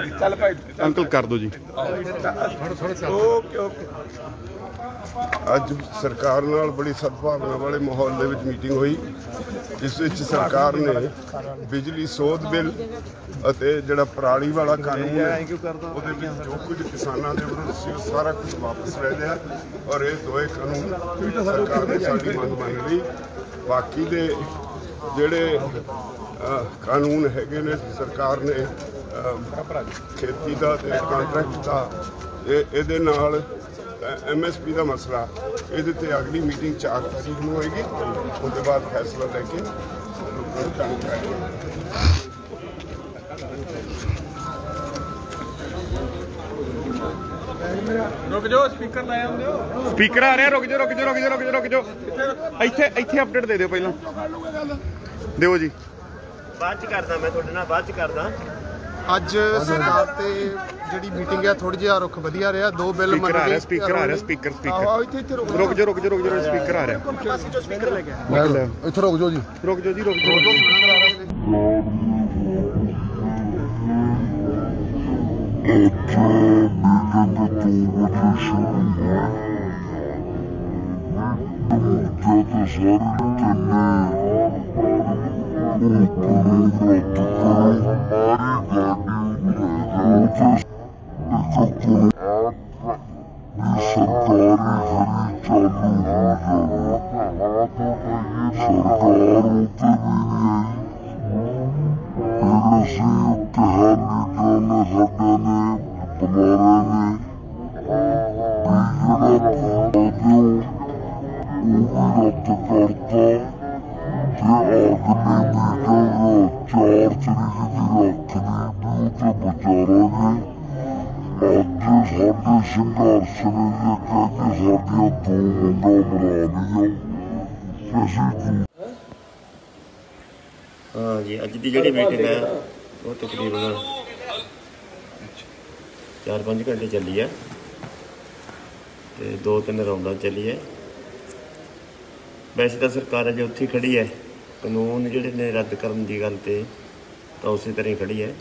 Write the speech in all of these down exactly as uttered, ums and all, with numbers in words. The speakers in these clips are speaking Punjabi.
चल भाई अंकल कर दो जी। Okay okay. ਅੱਜ ਸਰਕਾਰ ਨਾਲ ਬੜੀ ਸਦਭਾਵਨਾ ਵਾਲੇ ਮਾਹੌਲ ਦੇ ਵਿੱਚ ਮੀਟਿੰਗ ਹੋਈ, ਜਿਸ ਵਿੱਚ ਸਰਕਾਰ ਨੇ ਬਿਜਲੀ ਸੋਧ ਬਿੱਲ ਅਤੇ ਜਿਹੜਾ ਪਰਾਲੀ ਵਾਲਾ ਕਾਨੂੰਨ ਹੈ ਉਹਦੇ ਵਿੱਚ ਜੋ ਕੁਝ ਕਿਸਾਨਾਂ ਦੇ ਵਿਰੁੱਧ ਸੀ ਉਹ ਸਾਰਾ ਕੁਝ ਵਾਪਸ ਲੈ ਲਿਆ ਔਰ ਇਹ ਦੋਏ ਕਾਨੂੰਨ ਸਰਕਾਰ ਨੇ ਸਾਡੀ ਮੰਗ ਮੰਨ ਲਈ। ਬਾਕੀ ਦੇ ਜਿਹੜੇ ਕਾਨੂੰਨ ਹੈਗੇ ਨੇ ਸਰਕਾਰ ਨੇ ਖੇਤੀ ਦਾ ਤੇ ਕੰਟਰੈਕਟ ਦਾ ਇਹਦੇ ਨਾਲ एम एस पी का मसला ये अगली मीटिंग चार तरीक में होएगी, उसके बाद फैसला लेके रुक जाओ स्पीकर लाया होंगे स्पीकर आ रहा रुक जाओ रुक जाओ रुक जाओ रुक जाओ रुक जाओ इत्थे इत्थे अपडेट दे दिओ पहला दिओ जी बाद च करदा मैं तुहाडे नाल बाद च करदा। ਅੱਜ ਸਰਕਾਰ ਤੇ ਜਿਹੜੀ ਮੀਟਿੰਗ ਹੈ ਥੋੜੀ ਜਿਹਾ ਰੁਖ ਵਧੀਆ ਰਿਹਾ। ਦੋ ਬਿੱਲ ਮੰਨ ਗਏ। ਸਪੀਕਰ ਆ ਰਿਹਾ ਸਪੀਕਰ ਸਪੀਕਰ ਆਹ ਇੱਥੇ ਇੱਥੇ ਰੁਕ ਰੁਕ ਜਾ ਰੁਕ ਜਾ ਰੁਕ ਜਾ ਸਪੀਕਰ ਆ ਰਿਹਾ। ਪਾਸੇ ਜੋ ਸਪੀਕਰ ਲੈ ਗਿਆ ਮੈਂ ਲੈ ਇੱਥੇ ਰੁਕ ਜਾਓ ਜੀ ਰੁਕ ਜਾਓ ਜੀ ਰੁਕ ਜਾਓ। हाँ जी अज की जी मीटिंग है वो तकरीबन चार पाँच घंटे चली है तो दो तीन राउंड चली है। वैसे तो सरकार अजे उत्थे खड़ी है, कानून जिहड़े ने रद्द करने की गल ते तो उस तरह ही खड़ी है।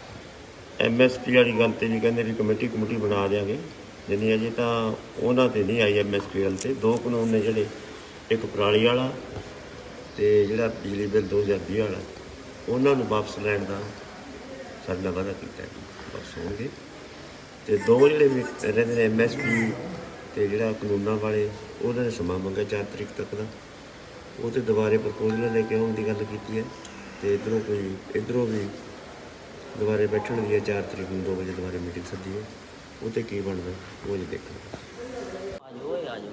एम एस पी वाली गल ते भी कहते भी कमेटी कमेटी बना देंगे, जिन्नी अजे तो उन्होंने ते नहीं आई एम एस पी गल ते। दो कानून ने जिहड़े एक पराली वाला ते जिहड़ा बिजली बिल दो हज़ार भी वाला उन्होंने वापस लैण का साडे नाल वादा कीता है, वापस होणगे। ते दो जिहड़े रहिंदे ने एम एस पी ते जिहड़ा कानूनां वाले उन्होंने समा मंगा चार तरीक तक का, वो तो दोबारे प्रपोजल लेके आने की गल की है। तो इधरों कोई इधरों भी दोबारे बैठण दी है चार तरीक में दो बजे दोबारे मीटिंग सदी है, वो तो की बनता वो अजे देखना।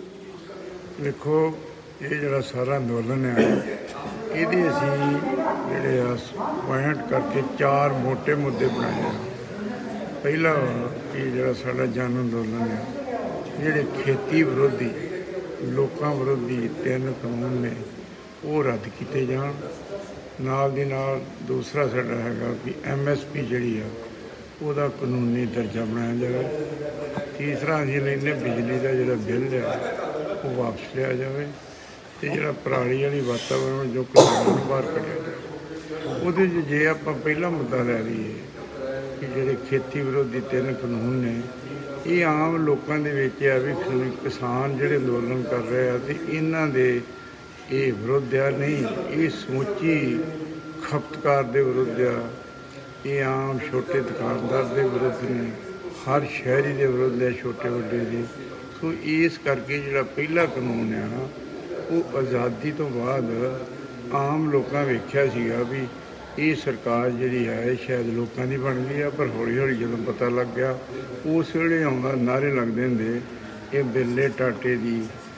देखो ये जरा सारा अंदोलन है ये असी जोड़े पॉइंट करके चार मोटे मुद्दे बनाए हैं। पहला ये जरा साडा जन अंदोलन है जोड़े खेती विरोधी लोगों विरोधी तीन कानून ने वो रद्द किए जान। नाल दी नाल दूसरा साडा हैगा कि एम एस पी जी है वह कानूनी दर्जा बनाया जाए। तीसरा असीं लैंदे बिजली का जोड़ा बिल है वो वापस लिया जाए। तो जो पराली वाली वातावरण जो कानून बाहर कढ़िया जाए वो जे आप पहला मुद्दा लै लीए कि जोड़े खेती विरोधी तीन कानून ने ये आम लोगों के आ भी किसान जोड़े अंदोलन कर रहे हैं तो इन्हों के ये विरोध आ नहीं, ये समूची खपतकार के विरुद्ध आ, ये आम छोटे दुकानदार के विरुद्ध ने, हर शहरी के विरुद्ध है छोटे वड्डे के। तो इस करके जो पहला कानून आ वो आज़ादी तो बाद आम लोगों वेख्या सीगा भी ये सरकार जी है शायद लोगों की बन गई है, पर हौली हौली जो पता लग गया उस वे आउंदा नारे लगते होंगे ये बिल्ले टाटे की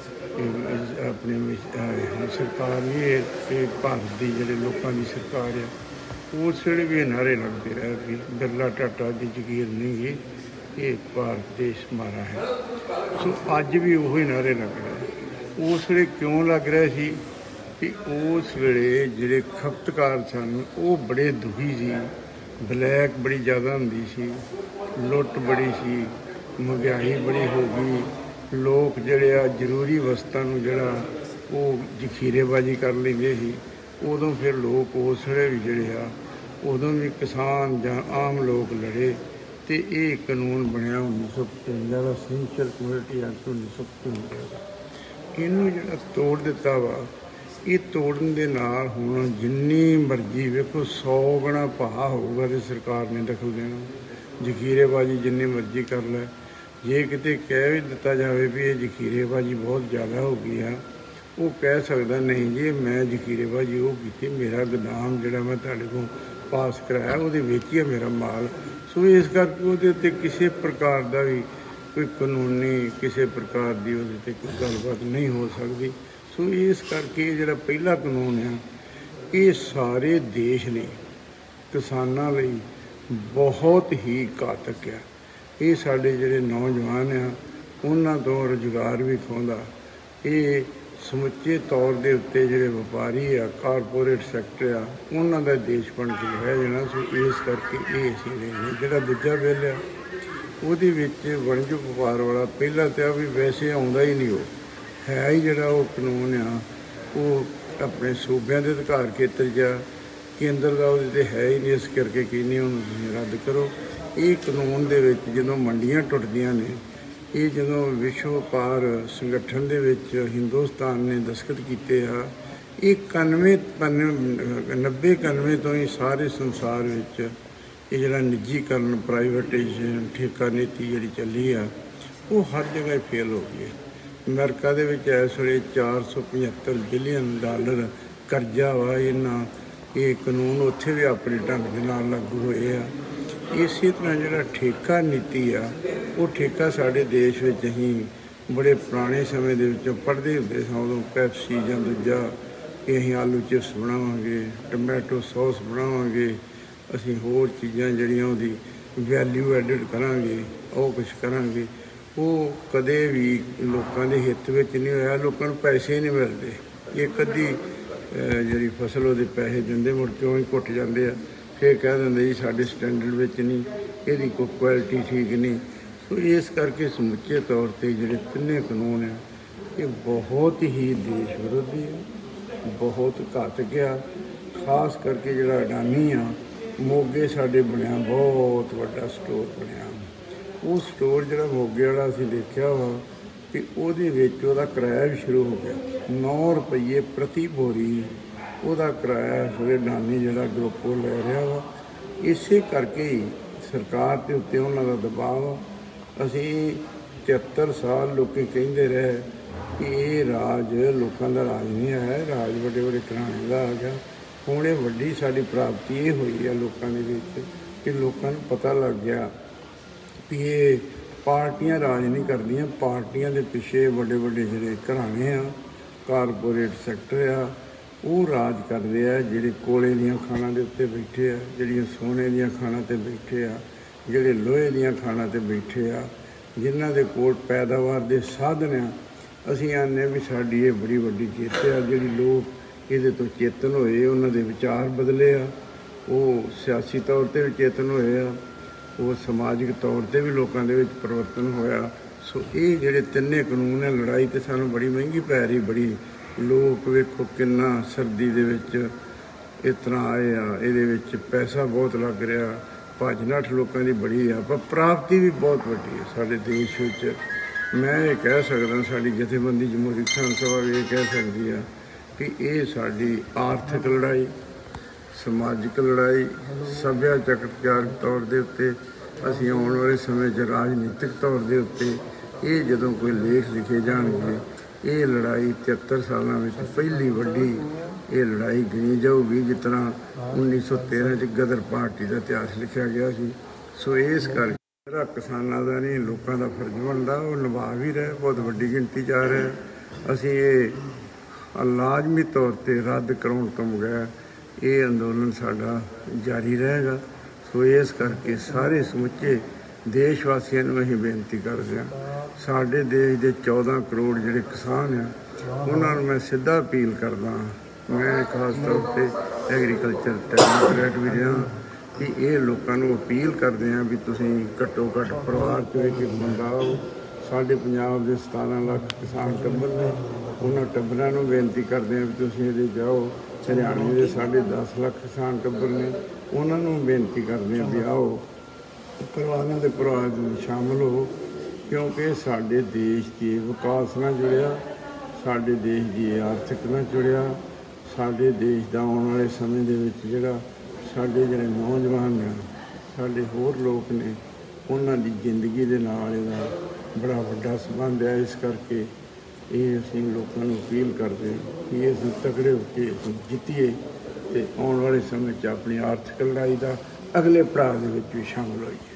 अपनी सरकार नहीं भारत की जोड़े लोगों की सरकार है। उस वे भी नारे लगते रहे कि बिरला टाटा की जगीर नहीं गई ये भारत देश हमारा है। सो अज भी वही नारे लग रहे। उस वे क्यों लग रहे सी कि उस वेले जिहड़े खपतकार सन वो बड़े दुखी सी, ब्लैक बड़ी ज़्यादा होंदी सी, लुट बड़ी सी, महंगाई बड़ी हो गई, लोग जिहड़े आ जरूरी वस्तां नूं जिहड़ा वो जखीरेबाजी कर लेंदे सी। उदों फिर लोग उस वेले भी जिहड़े आ ਉਦੋਂ ਵੀ ਕਿਸਾਨ ਜਾਂ ਆਮ ਲੋਕ ਲੜੇ ਤੇ ਇਹ ਕਾਨੂੰਨ ਬਣਿਆ ਉੱਨੀ ਸੌ ਪਚਵੰਜਾ ਦਾ ਸੈਂਟਰਲ ਕਮਿਊਨਿਟੀ ਐਕਟ ਉੱਨੀ ਸੌ ਪਚਵੰਜਾ ਦਾ। ਇਹਨੂੰ ਜਿਹੜਾ ਤੋੜ ਦਿੱਤਾ ਵਾ, ਇਹ ਤੋੜਨ ਦੇ ਨਾਲ ਹੁਣ ਜਿੰਨੀ ਮਰਜ਼ੀ ਵੇਖੋ ਸੌ ਗੁਣਾ ਭਾਅ ਹੋਊਗਾ ਤੇ ਸਰਕਾਰ ਨੇ ਦਖਲ ਦੇਣਾ। ਜ਼ਖੀਰੇਬਾਜ਼ੀ ਜਿੰਨੀ ਮਰਜ਼ੀ ਕਰ ਲੈ, ਜੇ ਕਿਤੇ ਕਹਿ ਵੀ ਦਿੱਤਾ ਜਾਵੇ ਵੀ ਇਹ ਜ਼ਖੀਰੇਬਾਜ਼ੀ ਬਹੁਤ ਜ਼ਿਆਦਾ ਹੋ ਗਈ ਆ, ਉਹ ਕਹਿ ਸਕਦਾ ਨਹੀਂ ਜੀ ਮੈਂ ਜ਼ਖੀਰੇਬਾਜ਼ੀ ਉਹ ਕੀਤੀ, ਮੇਰਾ ਗੋਦਾਮ ਜਿਹੜਾ ਮੈਂ ਤੁਹਾਡੇ ਕੋਲ ਪਾਸ ਕਰਾਇਆ ਉਹਦੇ ਵਿੱਚ ਹੀ ਆ ਮੇਰਾ ਮਾਲ। ਸੋ ਇਸ ਕਰਕੇ ਉਹਦੇ ਉੱਤੇ ਕਿਸੇ ਪ੍ਰਕਾਰ ਦਾ ਵੀ ਕੋਈ ਕਾਨੂੰਨੀ ਕਿਸੇ ਪ੍ਰਕਾਰ ਦੀ ਉਹਦੇ 'ਤੇ ਕੋਈ ਗੱਲਬਾਤ ਨਹੀਂ ਹੋ ਸਕਦੀ। ਸੋ ਇਸ ਕਰਕੇ ਜਿਹੜਾ ਪਹਿਲਾ ਕਾਨੂੰਨ ਆ ਇਹ ਸਾਰੇ ਦੇਸ਼ ਲਈ ਕਿਸਾਨਾਂ ਲਈ ਬਹੁਤ ਹੀ ਘਾਤਕ ਆ। ਇਹ ਸਾਡੇ ਜਿਹੜੇ ਨੌਜਵਾਨ ਆ ਉਹਨਾਂ ਤੋਂ ਰੁਜ਼ਗਾਰ ਵੀ ਖੋਹਦਾ। ਇਹ ਸਮੁੱਚੇ ਤੌਰ ਦੇ ਉੱਤੇ ਜਿਹੜੇ ਵਪਾਰੀ ਆ ਕਾਰਪੋਰੇਟ ਸੈਕਟਰ ਆ ਉਹਨਾਂ ਦਾ ਦੇਸ਼ ਬਣ ਕੇ ਰਹਿ ਜਾਣਾ। ਸੋ ਇਸ ਕਰਕੇ ਇਹ ਅਸੀਂ ਲੈਂਦੇ। ਜਿਹੜਾ ਦੂਜਾ ਬਿੱਲ ਆ ਉਹਦੇ ਵਿੱਚ ਵਣਜ ਵਪਾਰ ਵਾਲਾ ਪਹਿਲਾਂ ਤਾਂ ਵੀ ਵੈਸੇ ਆਉਂਦਾ ਹੀ ਨਹੀਂ, ਉਹ ਹੈ ਹੀ ਜਿਹੜਾ ਉਹ ਕਾਨੂੰਨ ਆ ਉਹ ਆਪਣੇ ਸੂਬਿਆਂ ਦੇ ਅਧਿਕਾਰ ਖੇਤਰ 'ਚ ਆ, ਕੇਂਦਰ ਦਾ ਉਹਦੇ 'ਤੇ ਹੈ ਹੀ ਨਹੀਂ। ਇਸ ਕਰਕੇ ਕਹਿੰਦੇ ਉਹਨੂੰ ਤੁਸੀਂ ਰੱਦ ਕਰੋ। ਇਹ ਕਾਨੂੰਨ ਦੇ ਵਿੱਚ ਜਦੋਂ ਮੰਡੀਆਂ ਟੁੱਟਦੀਆਂ ਨੇ, ਇਹ ਜਦੋਂ ਵਿਸ਼ਵ ਵਪਾਰ ਸੰਗਠਨ ਦੇ ਵਿੱਚ ਹਿੰਦੁਸਤਾਨ ਨੇ ਦਸਤਖਤ ਕੀਤੇ ਆ, ਇਹ ਇਕਾਨਵੇਂ ਨੱਬੇ ਇਕਾਨਵੇਂ ਤੋਂ ਹੀ ਸਾਰੇ ਸੰਸਾਰ ਵਿੱਚ ਇਹ ਜਿਹੜਾ ਨਿੱਜੀਕਰਨ ਪ੍ਰਾਈਵੇਟਾਈਜੇਸ਼ਨ ਠੇਕਾ ਨੀਤੀ ਜਿਹੜੀ ਚੱਲੀ ਆ ਉਹ ਹਰ ਜਗ੍ਹਾ ਫੇਲ ਹੋ ਗਈ ਹੈ। ਅਮਰੀਕਾ ਦੇ ਵਿੱਚ ਇਸ ਵੇਲੇ ਚਾਰ ਸੌ ਪਝੱਤਰ ਬਿਲੀਅਨ ਡਾਲਰ ਕਰਜ਼ਾ ਵਾ ਇਹਨਾਂ। ਇਹ ਕਾਨੂੰਨ ਉੱਥੇ ਵੀ ਆਪਣੇ ਢੰਗ ਦੇ ਨਾਲ ਲਾਗੂ ਹੋਏ ਆ। ਇਸੇ ਤਰ੍ਹਾਂ ਜਿਹੜਾ ਠੇਕਾ ਨੀਤੀ ਆ ਉਹ ਠੇਕਾ ਸਾਡੇ ਦੇਸ਼ ਵਿੱਚ ਅਸੀਂ ਬੜੇ ਪੁਰਾਣੇ ਸਮੇਂ ਦੇ ਵਿੱਚੋਂ ਪੜ੍ਹਦੇ ਹੁੰਦੇ ਸਾਂ। ਉਦੋਂ ਪੈਪਸੀ ਜਾਂ ਦੂਜਾ ਕਿ ਅਸੀਂ ਆਲੂ ਚਿਪਸ ਬਣਾਵਾਂਗੇ, ਟਮੈਟੋ ਸੌਸ ਬਣਾਵਾਂਗੇ, ਅਸੀਂ ਹੋਰ ਚੀਜ਼ਾਂ ਜਿਹੜੀਆਂ ਉਹਦੀ ਵੈਲਿਊ ਐਡਿਡ ਕਰਾਂਗੇ, ਉਹ ਕੁਛ ਕਰਾਂਗੇ। ਉਹ ਕਦੇ ਵੀ ਲੋਕਾਂ ਦੇ ਹਿੱਤ ਵਿੱਚ ਨਹੀਂ ਹੋਇਆ। ਲੋਕਾਂ ਨੂੰ ਪੈਸੇ ਨਹੀਂ ਮਿਲਦੇ। ਇੱਕ ਅੱਧੀ ਜਿਹੜੀ ਫਸਲ ਉਹਦੇ ਪੈਸੇ ਦਿੰਦੇ ਮੁੜ ਕੇ ਉਹ ਹੀ ਘੁੱਟ ਜਾਂਦੇ ਆ। ਫਿਰ ਕਹਿ ਦਿੰਦੇ ਜੀ ਸਾਡੇ ਸਟੈਂਡਰਡ ਵਿੱਚ ਨਹੀਂ, ਇਹਦੀ ਕੋਈ ਕੁਆਲਿਟੀ ਠੀਕ ਨਹੀਂ। ਸੋ ਇਸ ਕਰਕੇ ਸਮੁੱਚੇ ਤੌਰ 'ਤੇ ਜਿਹੜੇ ਤਿੰਨੇ ਕਾਨੂੰਨ ਆ ਇਹ ਬਹੁਤ ਹੀ ਦੇਸ਼ ਵਿਰੋਧੀ ਆ, ਬਹੁਤ ਘਾਤਕ ਆ। ਖਾਸ ਕਰਕੇ ਜਿਹੜਾ ਅਡਾਨੀ ਆ, ਮੋਗੇ ਸਾਡੇ ਬਣਿਆ ਬਹੁਤ ਵੱਡਾ ਸਟੋਰ ਬਣਿਆ। ਉਹ ਸਟੋਰ ਜਿਹੜਾ ਮੋਗੇ ਵਾਲਾ ਅਸੀਂ ਦੇਖਿਆ ਵਾ ਕਿ ਉਹਦੇ ਵਿੱਚ ਉਹਦਾ ਕਿਰਾਇਆ ਵੀ ਸ਼ੁਰੂ ਹੋ ਗਿਆ। ਨੌ ਰੁਪਈਏ ਪ੍ਰਤੀ ਬੋਰੀ ਉਹਦਾ ਕਿਰਾਇਆ ਫਿਰ ਅਡਾਨੀ ਜਿਹੜਾ ਗਰੁੱਪ ਉਹ ਲੈ ਰਿਹਾ ਵਾ। ਇਸੇ ਕਰਕੇ ਹੀ ਸਰਕਾਰ ਦੇ ਉੱਤੇ ਉਹਨਾਂ ਦਾ ਦਬਾਅ ਆ। ਅਸੀਂ ਤਿਹੱਤਰ ਸਾਲ ਲੋਕ ਕਹਿੰਦੇ ਰਹੇ ਕਿ ਇਹ ਰਾਜ ਲੋਕਾਂ ਦਾ ਰਾਜ ਨਹੀਂ ਹੈ, ਰਾਜ ਵੱਡੇ ਵੱਡੇ ਘਰਾਣੇ ਦਾ ਆ ਗਿਆ। ਹੁਣ ਇਹ ਵੱਡੀ ਸਾਡੀ ਪ੍ਰਾਪਤੀ ਇਹ ਹੋਈ ਆ ਲੋਕਾਂ ਦੇ ਵਿੱਚ ਕਿ ਲੋਕਾਂ ਨੂੰ ਪਤਾ ਲੱਗ ਗਿਆ ਵੀ ਇਹ ਪਾਰਟੀਆਂ ਰਾਜ ਨਹੀਂ ਕਰਦੀਆਂ, ਪਾਰਟੀਆਂ ਦੇ ਪਿੱਛੇ ਵੱਡੇ ਵੱਡੇ ਜਿਹੜੇ ਘਰਾਣੇ ਆ ਕਾਰਪੋਰੇਟ ਸੈਕਟਰ ਆ ਉਹ ਰਾਜ ਕਰਦੇ ਆ। ਜਿਹੜੇ ਕੋਲੇ ਦੀਆਂ ਖਾਣਾਂ ਦੇ ਉੱਤੇ ਬੈਠੇ ਆ, ਜਿਹੜੀਆਂ ਸੋਨੇ ਦੀਆਂ ਖਾਣਾਂ 'ਤੇ ਬੈਠੇ ਆ, ਜਿਹੜੇ ਲੋਹੇ ਦੀਆਂ ਖਾਣਾਂ 'ਤੇ ਬੈਠੇ ਆ, ਜਿਨ੍ਹਾਂ ਦੇ ਕੋਲ ਪੈਦਾਵਾਰ ਦੇ ਸਾਧਨ ਆ। ਅਸੀਂ ਆਨੇ ਵੀ ਸਾਡੀ ਇਹ ਬੜੀ ਵੱਡੀ ਜਿੱਤ ਆ। ਜਿਹੜੀ ਲੋਕ ਇਹਦੇ ਤੋਂ ਚੇਤਨ ਹੋਏ, ਉਹਨਾਂ ਦੇ ਵਿਚਾਰ ਬਦਲੇ ਆ, ਉਹ ਸਿਆਸੀ ਤੌਰ 'ਤੇ ਵੀ ਚੇਤਨ ਹੋਏ ਆ, ਉਹ ਸਮਾਜਿਕ ਤੌਰ 'ਤੇ ਵੀ ਲੋਕਾਂ ਦੇ ਵਿੱਚ ਪਰਿਵਰਤਨ ਹੋਇਆ। ਸੋ ਇਹ ਜਿਹੜੇ ਤਿੰਨੇ ਕਾਨੂੰਨ ਹੈ, ਲੜਾਈ ਤਾਂ ਸਾਨੂੰ ਬੜੀ ਮਹਿੰਗੀ ਪੈ ਰਹੀ। ਬੜੀ ਲੋਕ ਵੇਖੋ ਕਿੰਨਾ ਸਰਦੀ ਦੇ ਵਿੱਚ ਇਸ ਤਰ੍ਹਾਂ ਆਏ ਆ, ਇਹਦੇ ਵਿੱਚ ਪੈਸਾ ਬਹੁਤ ਲੱਗ ਰਿਹਾ, ਭੱਜ ਨੱਠ ਲੋਕਾਂ ਦੀ ਬੜੀ ਆ, ਪਰ ਪ੍ਰਾਪਤੀ ਵੀ ਬਹੁਤ ਵੱਡੀ ਹੈ ਸਾਡੇ ਦੇਸ਼ ਵਿੱਚ। ਮੈਂ ਇਹ ਕਹਿ ਸਕਦਾ, ਸਾਡੀ ਜਥੇਬੰਦੀ ਜਮਹੂਰੀ ਕਿਸਾਨ ਸਭਾ ਵੀ ਇਹ ਕਹਿ ਸਕਦੀ ਆ ਕਿ ਇਹ ਸਾਡੀ ਆਰਥਿਕ ਲੜਾਈ, ਸਮਾਜਿਕ ਲੜਾਈ, ਸੱਭਿਆਚਾਰਕ ਤੌਰ ਦੇ ਉੱਤੇ, ਅਸੀਂ ਆਉਣ ਵਾਲੇ ਸਮੇਂ 'ਚ ਰਾਜਨੀਤਿਕ ਤੌਰ ਦੇ ਉੱਤੇ ਇਹ ਜਦੋਂ ਕੋਈ ਲੇਖ ਲਿਖੇ ਜਾਣਗੇ, ਇਹ ਲੜਾਈ ਤਿਹੱਤਰ ਸਾਲਾਂ ਵਿੱਚ ਪਹਿਲੀ ਵੱਡੀ ਇਹ ਲੜਾਈ ਗਿਣੀ ਜਾਊਗੀ। ਜਿਸ ਤਰ੍ਹਾਂ ਉੱਨੀ ਸੌ ਤੇਰ੍ਹਾਂ 'ਚ ਗਦਰ ਪਾਰਟੀ ਦਾ ਇਤਿਹਾਸ ਲਿਖਿਆ ਗਿਆ ਸੀ। ਸੋ ਇਸ ਕਰਕੇ ਜਿਹੜਾ ਕਿਸਾਨਾਂ ਦਾ ਨਹੀਂ ਲੋਕਾਂ ਦਾ ਫਰਜ਼ ਬਣਦਾ ਉਹ ਨਿਭਾ ਵੀ ਰਹੇ, ਬਹੁਤ ਵੱਡੀ ਗਿਣਤੀ 'ਚ ਆ ਰਿਹਾ। ਅਸੀਂ ਇਹ ਲਾਜ਼ਮੀ ਤੌਰ 'ਤੇ ਰੱਦ ਕਰਾਉਣ ਤੋਂ ਬਗੈਰ ਇਹ ਅੰਦੋਲਨ ਸਾਡਾ ਜਾਰੀ ਰਹੇਗਾ। ਸੋ ਇਸ ਕਰਕੇ ਸਾਰੇ ਸਮੁੱਚੇ ਦੇਸ਼ ਵਾਸੀਆਂ ਨੂੰ ਅਸੀਂ ਬੇਨਤੀ ਕਰਦੇ ਹਾਂ, ਸਾਡੇ ਦੇਸ਼ ਦੇ ਚੌਦਾਂ ਕਰੋੜ ਜਿਹੜੇ ਕਿਸਾਨ ਆ ਉਹਨਾਂ ਨੂੰ ਮੈਂ ਸਿੱਧਾ ਅਪੀਲ ਕਰਦਾ ਹਾਂ। ਮੈਂ ਖਾਸ ਤੌਰ 'ਤੇ ਐਗਰੀਕਲਚਰ ਟੈਕਨੋਕਰੇਟ ਵੀ ਰਿਹਾ ਕਿ ਇਹ ਲੋਕਾਂ ਨੂੰ ਅਪੀਲ ਕਰਦੇ ਹਾਂ ਵੀ ਤੁਸੀਂ ਘੱਟੋ ਘੱਟ ਪਰਿਵਾਰ 'ਚ ਇੱਕ ਬੰਦਾ ਆਓ। ਸਾਡੇ ਪੰਜਾਬ ਦੇ ਸਤਾਰਾਂ ਲੱਖ ਕਿਸਾਨ ਟੱਬਰ ਨੇ, ਉਹਨਾਂ ਟੱਬਰਾਂ ਨੂੰ ਬੇਨਤੀ ਕਰਦੇ ਹਾਂ ਵੀ ਤੁਸੀਂ ਇਹਦੇ ਜਾਓ। ਹਰਿਆਣੇ ਦੇ ਸਾਢੇ ਦਸ ਲੱਖ ਕਿਸਾਨ ਟੱਬਰ ਨੇ, ਉਹਨਾਂ ਨੂੰ ਬੇਨਤੀ ਕਰਦੇ ਹਾਂ ਵੀ ਆਓ ਪਰਿਵਾਰਾਂ ਦੇ ਪਰਿਵਾਰ ਵਿੱਚ ਸ਼ਾਮਲ ਹੋ, ਕਿਉਂਕਿ ਸਾਡੇ ਦੇਸ਼ ਦੇ ਵਿਕਾਸ ਨਾਲ ਜੁੜਿਆ, ਸਾਡੇ ਦੇਸ਼ ਦੀ ਆਰਥਿਕ ਨਾਲ ਜੁੜਿਆ, ਸਾਡੇ ਦੇਸ਼ ਦਾ ਆਉਣ ਵਾਲੇ ਸਮੇਂ ਦੇ ਵਿੱਚ ਜਿਹੜਾ ਸਾਡੇ ਜਿਹੜੇ ਨੌਜਵਾਨ ਨੇ, ਸਾਡੇ ਹੋਰ ਲੋਕ ਨੇ, ਉਹਨਾਂ ਦੀ ਜ਼ਿੰਦਗੀ ਦੇ ਨਾਲ ਇਹਦਾ ਬੜਾ ਵੱਡਾ ਸੰਬੰਧ ਹੈ। ਇਸ ਕਰਕੇ ਇਹ ਅਸੀਂ ਲੋਕਾਂ ਨੂੰ ਅਪੀਲ ਕਰਦੇ ਹਾਂ ਕਿ ਅਸੀਂ ਤਕੜੇ ਹੋ ਕੇ ਅਸੀਂ ਜਿੱਤੀਏ ਅਤੇ ਆਉਣ ਵਾਲੇ ਸਮੇਂ 'ਚ ਆਪਣੀ ਆਰਥਿਕ ਲੜਾਈ ਦਾ ਅਗਲੇ ਪੜਾਅ ਦੇ ਵਿੱਚ ਵੀ ਸ਼ਾਮਲ ਹੋਈਏ।